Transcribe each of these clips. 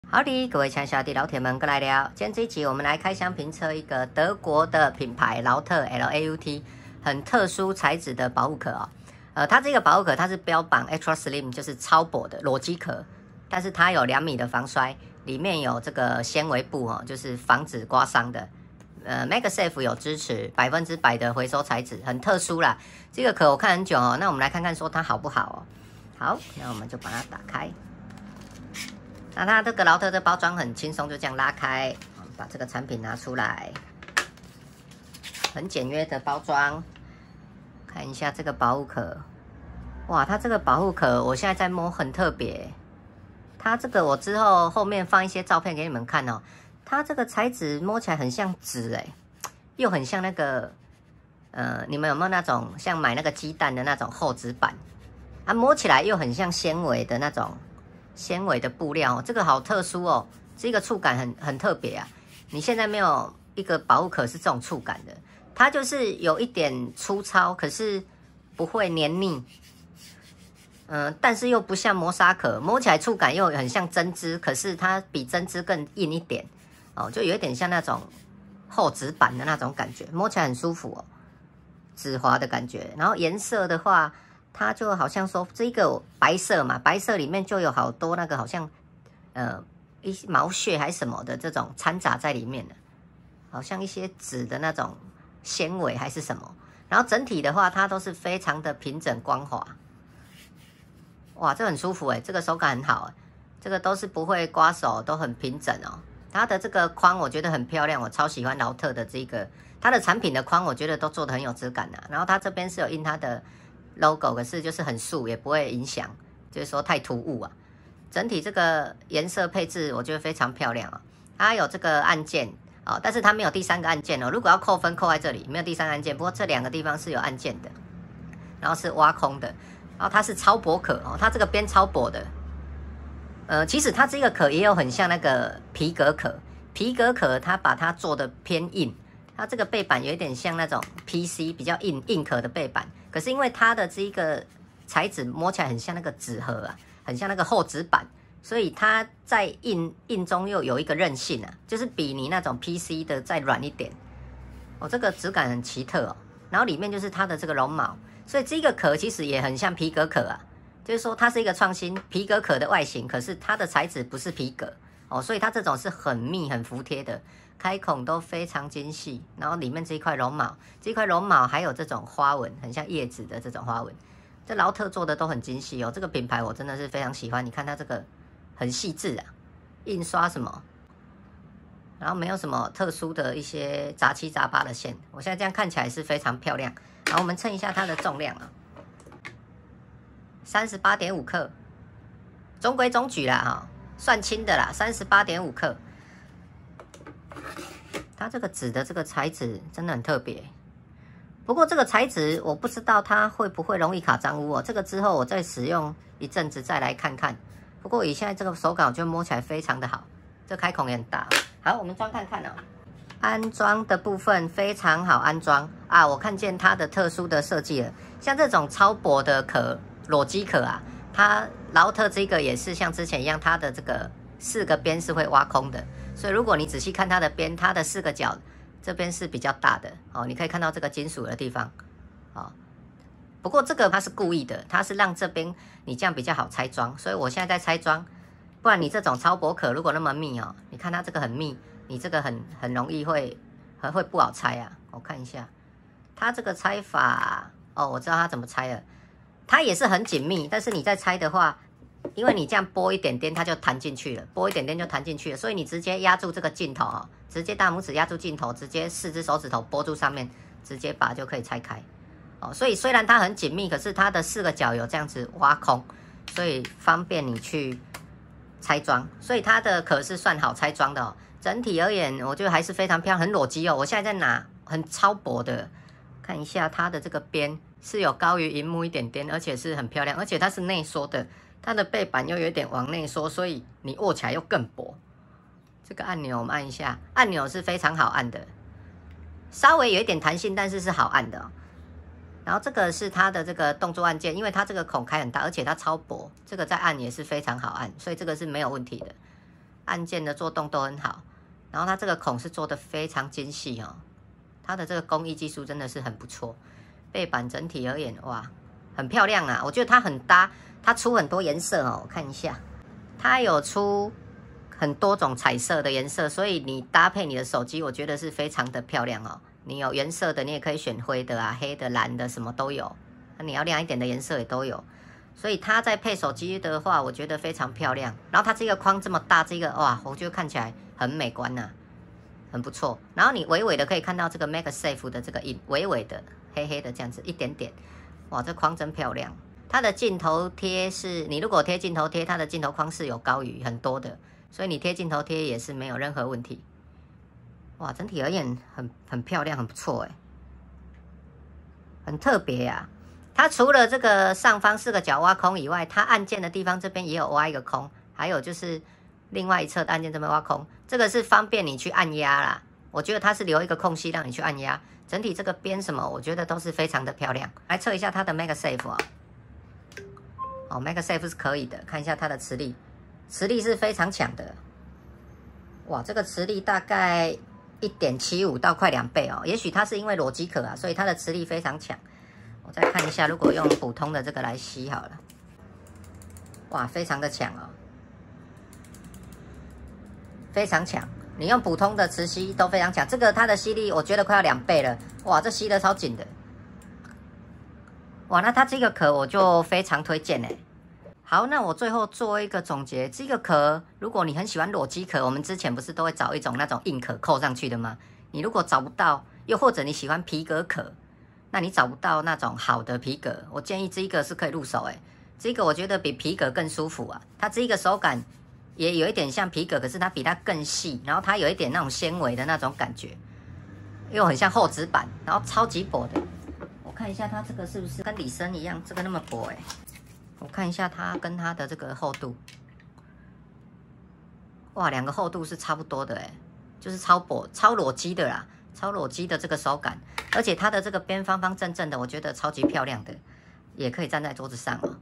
好的，各位亲爱的小弟老铁们，过来聊。今天这一集我们来开箱评测一个德国的品牌劳特 LAUT 很特殊材质的保护壳哦。它这个保护壳它是标榜 Extra Slim， 就是超薄的裸机壳，但是它有2米的防摔，里面有这个纤维布哦，就是防止刮伤的。MagSafe 有支持100%的回收材质，很特殊啦。这个壳我看很久哦，那我们来看看说它好不好哦。好，那我们就把它打开。那它这个劳特的包装很轻松，就这样拉开，把这个产品拿出来，很简约的包装。看一下这个保护壳，哇，它这个保护壳我现在在摸，很特别。它这个我之后后面放一些照片给你们看哦。它这个材质摸起来很像纸又很像那个你们有没有那种像买那个鸡蛋的那种厚纸板？它摸起来又很像纤维的那种。纤维的布料哦，这个好特殊哦，这个触感很特别啊。你现在没有一个保护壳是这种触感的，它就是有一点粗糙，可是不会黏腻。但是又不像磨砂壳，摸起来触感又很像针织，可是它比针织更硬一点哦，就有一点像那种厚纸板的那种感觉，摸起来很舒服哦，指滑的感觉。然后颜色的话，它就好像说这个白色嘛，白色里面就有好多那个好像一些毛屑还是什么的这种掺杂在里面的，好像一些纸的那种纤维还是什么。然后整体的话，它都是非常的平整光滑。哇，这很舒服这个手感很好这个都是不会刮手，都很平整哦。它的这个框我觉得很漂亮，我超喜欢劳特的这个，它的产品的框我觉得都做得很有质感然后它这边是有印它的 logo， 可是就是很素，也不会影响，就是说太突兀啊。整体这个颜色配置我觉得非常漂亮它有这个按键但是它没有第3个按键如果要扣分扣在这里，没有第3个按键，不过这2个地方是有按键的，然后是挖空的，然后它是超薄壳它这个边超薄的。其实它这个壳也有很像那个皮革壳，皮革壳它把它做的偏硬，它这个背板有一点像那种 PC 比较硬壳的背板。可是因为它的这个材质摸起来很像那个纸盒很像那个厚纸板，所以它在硬中又有一个韧性就是比你那种 PC 的再软一点这个质感很奇特然后里面就是它的这个绒毛，所以这个壳其实也很像皮革壳就是说它是一个创新皮革壳的外形，可是它的材质不是皮革所以它这种是很密很服帖的。开孔都非常精细，然后里面这一块绒毛还有这种花纹，很像叶子的这种花纹。这劳特做的都很精细这个品牌我真的是非常喜欢。你看它这个很细致印刷什么，然后没有什么特殊的一些杂七杂八的线。我现在这样看起来是非常漂亮。然后我们称一下它的重量38.5克，中规中矩啦算轻的啦，38.5克。它这个纸的这个材质真的很特别，不过这个材质我不知道它会不会容易卡脏污这个之后我再使用一阵子再来看看。不过以现在这个手感，我觉得摸起来非常的好，这开孔也很大。好，我们装看看安装的部分非常好安装我看见它的特殊的设计了，像这种超薄的壳，裸机壳它劳特这个也是像之前一样，它的这个4个边是会挖空的。所以如果你仔细看它的边，它的4个角这边是比较大的你可以看到这个金属的地方不过这个它是故意的，它是让这边你这样比较好拆装，所以我现在在拆装。不然你这种超薄壳如果那么密你看它这个很密，你这个很容易会不好拆我看一下它这个拆法我知道它怎么拆了。它也是很紧密，但是你在拆的话，因为你这样拨一点点它就弹进去了，拨一点点就弹进去了，所以你直接压住这个镜头直接大拇指压住镜头，直接4只手指头拨住上面，直接把就可以拆开所以虽然它很紧密，可是它的4个角有这样子挖空，所以方便你去拆装，所以它的壳是算好拆装的整体而言我觉得还是非常漂亮，很裸机我现在在拿很超薄的，看一下它的这个边是有高于萤幕一点点，而且是很漂亮，而且它是内缩的，它的背板又有点往内缩，所以你握起来又更薄。这个按钮我们按一下，按钮是非常好按的，稍微有一点弹性，但是是好按的然后这个是它的这个动作按键，因为它这个孔开很大，而且它超薄，这个再按也是非常好按，所以这个是没有问题的。 按键的做动都很好，然后它这个孔是做的非常精细哦，它的这个工艺技术真的是很不错。背板整体而言，哇，很漂亮啊！我觉得它很搭，它出很多颜色哦，我看一下，它有出很多种彩色的颜色，所以你搭配你的手机，我觉得是非常的漂亮哦。你有原色的，你也可以选灰的啊、黑的、蓝的，什么都有。那你要亮一点的颜色也都有。所以它在配手机的话，我觉得非常漂亮。然后它这个框这么大，这个哇，我觉得看起来很美观呐、很不错。然后你微微的可以看到这个 MagSafe 的这个影，微微的黑黑的这样子一点点，哇，这框真漂亮。它的镜头贴是，你如果贴镜头贴，它的镜头框是有高于很多的，所以你贴镜头贴也是没有任何问题。哇，整体而言很漂亮，很不错哎，很特别呀、它除了这个上方4个角挖空以外，它按键的地方这边也有挖一个空，还有就是另外一侧的按键这边挖空，这个是方便你去按压啦。我觉得它是留一个空隙让你去按压，整体这个边什么，我觉得都是非常的漂亮。来测一下它的 MagSafe 啊，哦 ，MagSafe 是可以的，看一下它的磁力，磁力是非常强的。哇，这个磁力大概1.75到快2倍哦，也许它是因为裸机壳啊，所以它的磁力非常强。我再看一下，如果用普通的这个来吸好了，哇，非常的强哦，非常强。你用普通的磁吸都非常强，这个它的吸力我觉得快要2倍了，哇，这吸得超紧的。哇，那它这个壳我就非常推荐哎。好，那我最后做一个总结，这个壳如果你很喜欢裸机壳，我们之前不是都会找一种那种硬壳扣上去的吗？你如果找不到，又或者你喜欢皮革壳，那你找不到那种好的皮革，我建议这个是可以入手诶。这个我觉得比皮革更舒服啊，它这个手感也有一点像皮革，可是它比它更细，然后它有一点那种纤维的那种感觉，又很像厚纸板，然后超级薄的。我看一下它这个是不是跟李森一样，这个那么薄诶。我看一下它跟它的这个厚度，哇，两个厚度是差不多的诶，就是超薄、超裸机的啦，超裸机的这个手感，而且它的这个边方方正正的，我觉得超级漂亮的，也可以站在桌子上哦。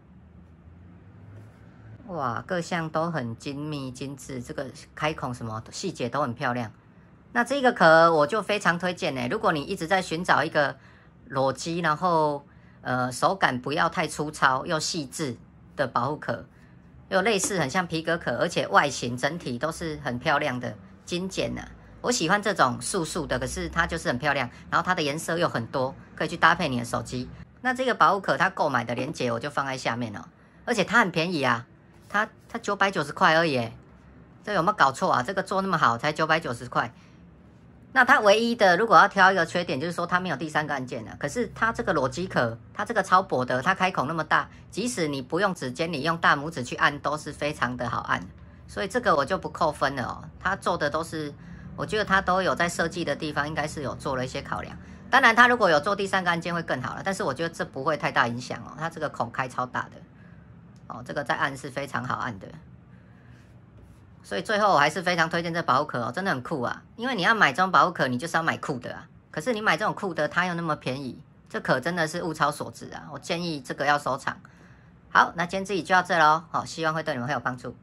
哇，各项都很精密精致，这个开孔什么细节都很漂亮。那这个壳我就非常推荐呢，如果你一直在寻找一个裸机，然后手感不要太粗糙又细致的保护壳，又类似很像皮革壳，而且外形整体都是很漂亮的精简啊。我喜欢这种素素的，可是它就是很漂亮，然后它的颜色又很多，可以去搭配你的手机。那这个保护壳它购买的链接我就放在下面了，而且它很便宜啊，它990块而已，这有没有搞错啊？这个做那么好才990块。那它唯一的，如果要挑一个缺点，就是说它没有第3个按键了。可是它这个裸机壳，它这个超薄的，它开孔那么大，即使你不用指尖，你用大拇指去按都是非常的好按。所以这个我就不扣分了哦。它做的都是，我觉得它都有在设计的地方，应该是有做了一些考量。当然，它如果有做第3个按键会更好了，但是我觉得这不会太大影响哦。它这个孔开超大的，哦，这个再按是非常好按的。所以最后我还是非常推荐这保护壳哦，真的很酷啊！因为你要买这种保护壳，你就是要买酷的啊。可是你买这种酷的，它又那么便宜，这壳真的是物超所值啊！我建议这个要收藏。好，那今天这里就到这喽，好，希望会对你们会有帮助。